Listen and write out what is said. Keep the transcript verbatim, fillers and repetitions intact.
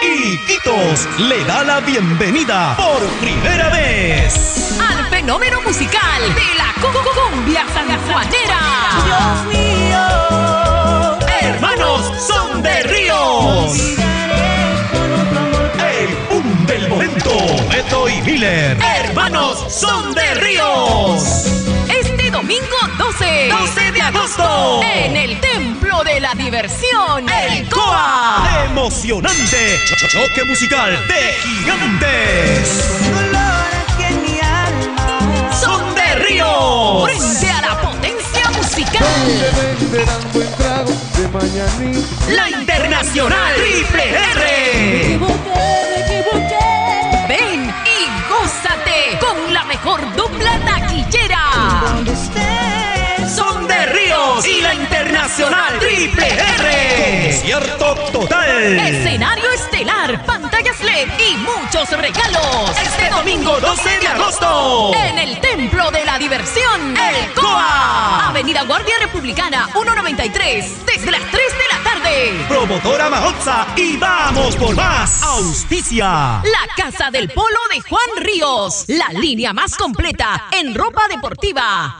Iquitos le da la bienvenida por primera vez al fenómeno musical de la cumbia sanjuanera. Dios mío, Hermanos Son de Ríos. El boom del momento, Beto y Miller. Hermanos Son de Ríos. Este domingo doce, doce de agosto. En el Templo de la Diversión, El C O A. Emocionante cho- cho- choque musical de gigantes. dolor aquí en mi alma. Son de Ríos. frente a la potencia musical. Venderán buen trago de mañanita. La Internacional Triple R. Me equivoqué, me equivoqué. Ven y gózate con la mejor dupla taquillera. Donde estés, Son de Ríos y la Internacional Triple R. Concierto total. Escenario estelar, pantallas L E D y muchos regalos. Este domingo doce de agosto. En el Templo de la Diversión, El C O A. Avenida Guardia Republicana ciento noventa y tres, desde las tres de la tarde. Promotora Mahotza y vamos por más. Auspicia. La Casa del Polo de Juan Ríos, la línea más completa en ropa deportiva.